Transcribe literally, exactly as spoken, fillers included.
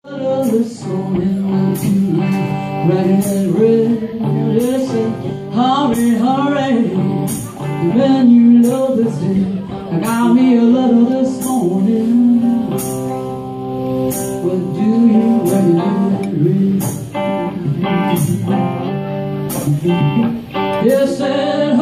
This morning tonight, riding that red, they say, hurry, hurry, when you love this day. I got me a letter this morning. What do you when you read? Yes, said,